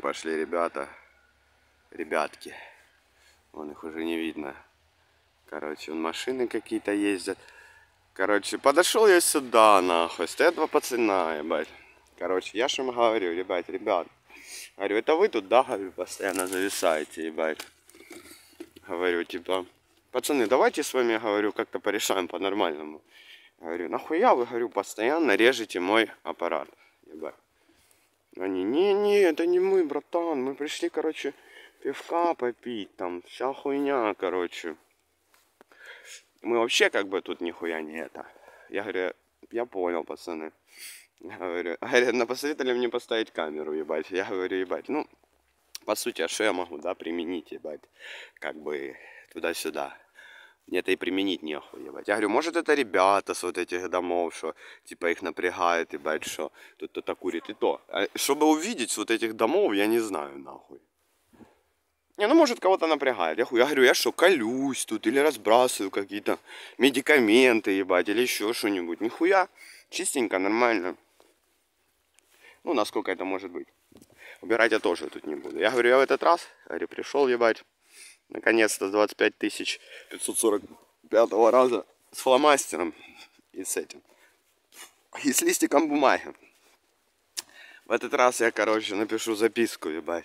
пошли ребята. Ребятки. Вон их уже не видно. Короче, вон машины какие-то ездят. Короче, подошел я сюда, нахуй. Стоят два пацана, ебать. Короче, я же им говорю, ребят. Говорю, это вы тут, да, говорю, постоянно зависаете, ебать. Говорю, типа, пацаны, давайте с вами, говорю, как-то порешаем по-нормальному. Говорю, нахуя вы, говорю, постоянно режете мой аппарат, ебать. Они, не, это не мы, братан, мы пришли, короче, пивка попить, там, вся хуйня, короче. Мы вообще, как бы, тут нихуя не это. Я говорю, я понял, пацаны. Я говорю, посоветовали мне поставить камеру, ебать. Я говорю, ебать, ну, по сути, а что я могу, да, применить, ебать, как бы, туда-сюда. Мне-то и применить нехуй, ебать. Я говорю, может, это ребята с вот этих домов, что, типа, их напрягает, ебать, что тут кто-то курит и то. А чтобы увидеть с вот этих домов, я не знаю, нахуй. Не, ну, может, кого-то напрягает. Я говорю, я что, колюсь тут, или разбрасываю какие-то медикаменты, ебать, или еще что-нибудь. Нихуя, чистенько, нормально. Ну, насколько это может быть. Убирать я тоже тут не буду. Я говорю, я в этот раз, говорю, пришел, ебать, наконец-то с 25 545 раза с фломастером и с этим. И с листиком бумаги. В этот раз я, короче, напишу записку, ебать.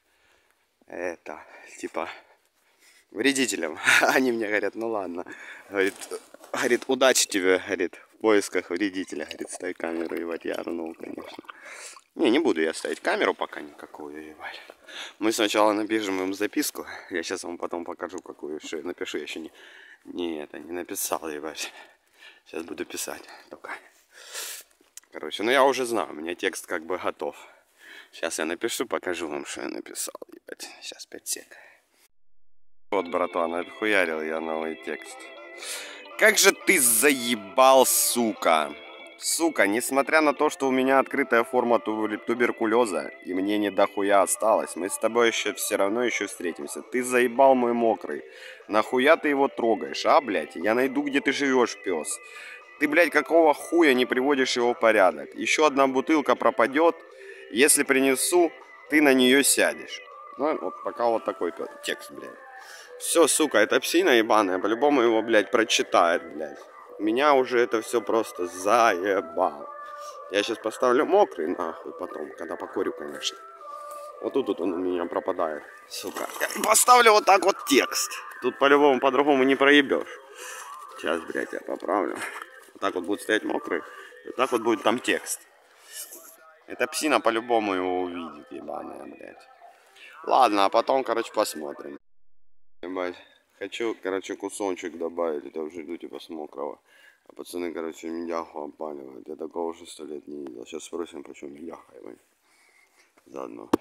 Это, типа, вредителям. Они мне говорят, ну ладно. Говорит, удачи тебе, говорит, в поисках вредителя. Говорит, ставь камеру, ебать, я орнул, конечно. Не буду я ставить камеру пока никакую, ебать. Мы сначала напишем им записку. Я сейчас вам потом покажу, какую что я напишу. Я еще не написал, ебать. Сейчас буду писать только. Короче, ну я уже знаю, у меня текст как бы готов. Сейчас я напишу, покажу вам, что я написал, ебать. Сейчас 5 сек. Вот, братан, отхуярил я новый текст. Как же ты заебал, сука. Сука, несмотря на то, что у меня открытая форма туберкулеза, и мне не дохуя осталось, мы с тобой еще все равно еще встретимся. Ты заебал мой мокрый. Нахуя ты его трогаешь, а, блядь? Я найду, где ты живешь, пес. Ты, блядь, какого хуя не приводишь его в порядок? Еще одна бутылка пропадет. Если принесу, ты на нее сядешь. Ну, вот пока вот такой текст, блядь. Все, сука, это псина ебаная. По-любому его, блядь, прочитает, блядь. Меня уже это все просто заебал. Я сейчас поставлю мокрый, нахуй, потом, когда покурю, конечно. Вот тут он у меня пропадает, сука. Я поставлю вот так вот текст. Тут по-любому, по-другому не проебешь. Сейчас, блядь, я поправлю. Вот так вот будет стоять мокрый. Вот так вот будет там текст. Эта псина по-любому его увидит, ебаная, блядь. Ладно, а потом, короче, посмотрим. Ебать. Хочу, короче, кусочек добавить. Это уже иду типа с мокрого. А пацаны, короче, медяху опаливают. Я такого уже 100 лет не видел. Сейчас спросим, почему медяха, ебать. Заодно.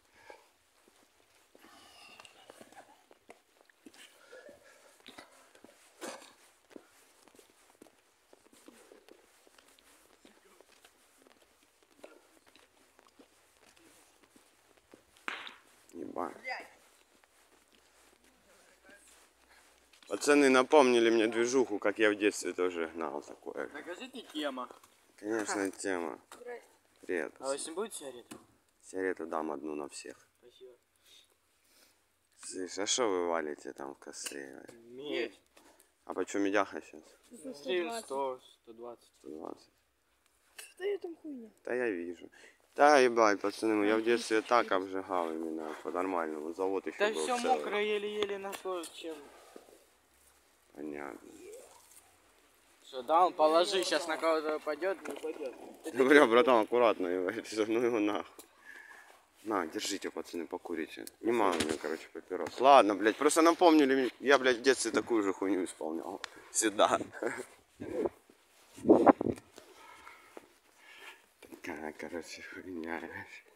Ебать. Пацаны напомнили мне движуху, как я в детстве тоже гнал такое. Накажите тема. Конечно, тема. Привет. А если будет сигарета? Сигарету дам одну на всех. Спасибо. Слышь, а что вы валите там в костре? Медь. А почему медяха сейчас? 100, 120. 120. Что я там хуйня? Да я вижу. Да, ебать, пацаны, я в детстве так обжигал именно по-нормальному. Завод еще Да был все целый. мокрое, еле-еле нашло, чем. Понятно. Что, да, он положи, сейчас на кого-то пойдет, не пойдет. Ну, бля, братан, аккуратно, ебать, ну его нахуй. На, держите, пацаны, покурите. Нема у меня, короче, папирос. Ладно, блядь, просто напомнили мне. Я, блядь, в детстве такую же хуйню исполнял. Всегда. Такая, короче, хуйня.